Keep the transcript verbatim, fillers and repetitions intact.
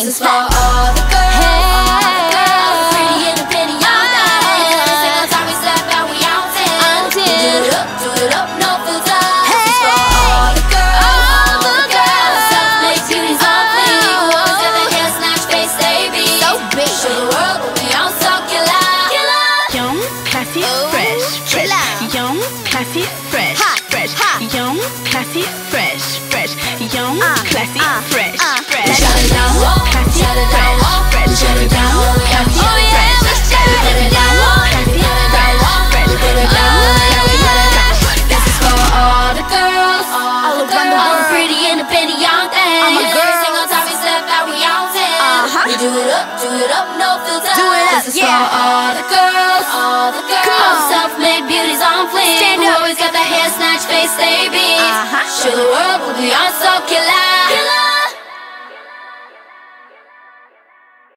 This is for all the girls, all the girls, pretty independent young things. Single time we step out, we out ten. Do it up, do it up, no filter. This is for all the girls, all the girls, self-made beauties on fleek. Who always got their hair snatched, face they be. Show the world what we on, so killer, killer. Young, classy, fresh, fresh. Young, classy, fresh, fresh. Young, classy, fresh, fresh. Young, classy, fresh, fresh. Shut it down, Classy, shut it fresh, down, fresh. shut it down. Oh yeah, let's shut it down. Classy, fresh, fresh. Put it down. This is for all the girls, all the girls, all the pretty independent young things. I'm a girl. Single time we step out, we out ten. Uh-huh. We do it up, do it up, no filter. Do it up, This is yeah. for all the girls, all the girls, Come on. self-made beauties on fleek. Stand Who up. always got their hair snatched, face they be. Uh-huh. Show the world what we are, so killer.